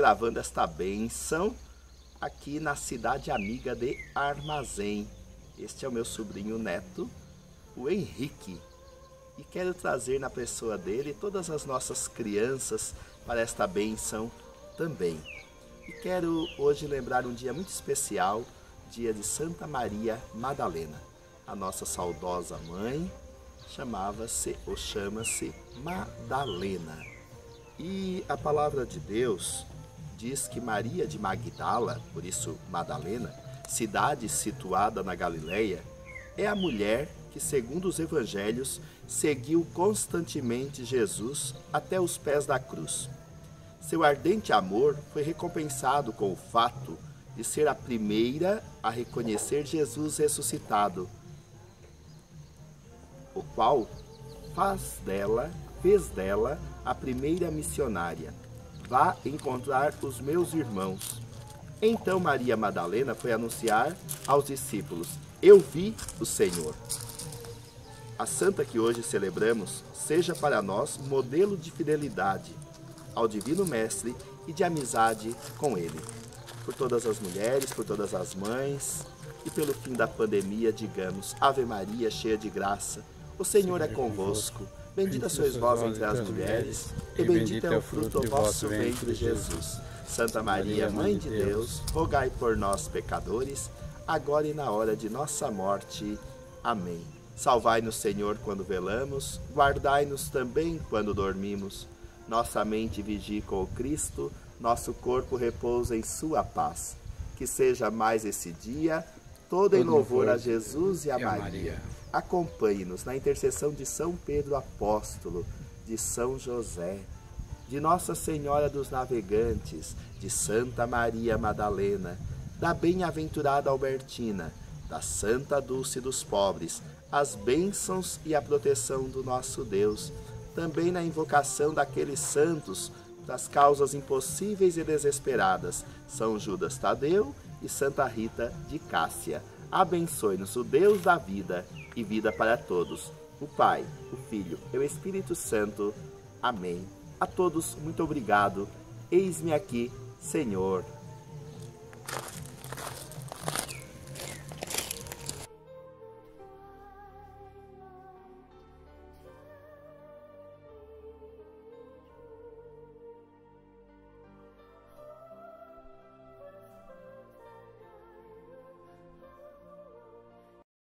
gravando esta bênção aqui na cidade amiga de Armazém. Este é o meu sobrinho neto, o Henrique. E quero trazer na pessoa dele todas as nossas crianças para esta bênção também. E quero hoje lembrar um dia muito especial, dia de Santa Maria Madalena. A nossa saudosa mãe chamava-se ou chama-se Madalena. E a palavra de Deus diz que Maria de Magdala, por isso Madalena, cidade situada na Galileia, é a mulher que, segundo os evangelhos, seguiu constantemente Jesus até os pés da cruz. Seu ardente amor foi recompensado com o fato de ser a primeira a reconhecer Jesus ressuscitado, o qual fez dela a primeira missionária. Vá encontrar os meus irmãos. Então Maria Madalena foi anunciar aos discípulos: eu vi o Senhor. A santa que hoje celebramos seja para nós modelo de fidelidade ao Divino Mestre e de amizade com Ele. Por todas as mulheres, por todas as mães e pelo fim da pandemia, digamos: Ave Maria, cheia de graça, o Senhor é convosco. Bendita sois vós entre as mulheres, e bendito é o fruto do vosso ventre, Jesus. Santa Maria, Mãe de Deus, rogai por nós, pecadores, agora e na hora de nossa morte. Amém. Salvai-nos, Senhor, quando velamos, guardai-nos também quando dormimos. Nossa mente vigie com o Cristo, nosso corpo repousa em sua paz. Que seja mais esse dia, todo em louvor a Jesus e a Maria. Acompanhe-nos na intercessão de São Pedro Apóstolo, de São José, de Nossa Senhora dos Navegantes, de Santa Maria Madalena, da bem-aventurada Albertina, da Santa Dulce dos Pobres, as bênçãos e a proteção do nosso Deus, também na invocação daqueles santos das causas impossíveis e desesperadas, São Judas Tadeu e Santa Rita de Cássia. Abençoe-nos o Deus da vida e vida para todos, o Pai, o Filho e o Espírito Santo. Amém. A todos, muito obrigado. Eis-me aqui, Senhor.